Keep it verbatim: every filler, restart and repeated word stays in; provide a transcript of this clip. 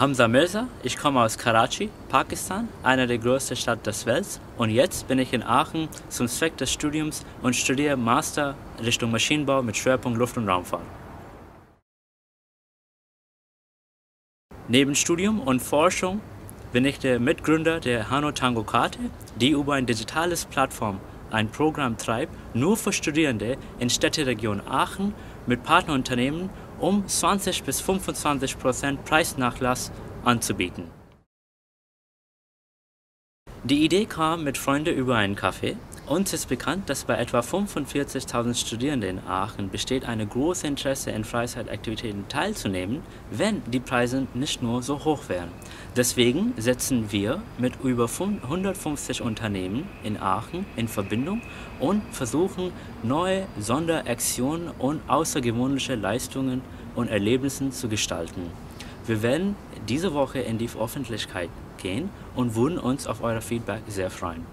Hamza Mirza, ich komme aus Karachi, Pakistan, einer der größten Städte der Welt, und jetzt bin ich in Aachen zum Zweck des Studiums und studiere Master Richtung Maschinenbau mit Schwerpunkt Luft- und Raumfahrt. Neben Studium und Forschung bin ich der Mitgründer der Hanno Tango Karte, die über eine digitale Plattform ein Programm treibt, nur für Studierende in Städteregion Aachen mit Partnerunternehmen, um zwanzig bis fünfundzwanzig Prozent Preisnachlass anzubieten. Die Idee kam mit Freunden über einen Kaffee. Uns ist bekannt, dass bei etwa fünfundvierzigtausend Studierenden in Aachen besteht ein großes Interesse in Freizeitaktivitäten teilzunehmen, wenn die Preise nicht nur so hoch wären. Deswegen setzen wir mit über hundertfünfzig Unternehmen in Aachen in Verbindung und versuchen, neue Sonderaktionen und außergewöhnliche Leistungen und Erlebnisse zu gestalten. Wir werden diese Woche in die Öffentlichkeit gehen und würden uns auf euer Feedback sehr freuen.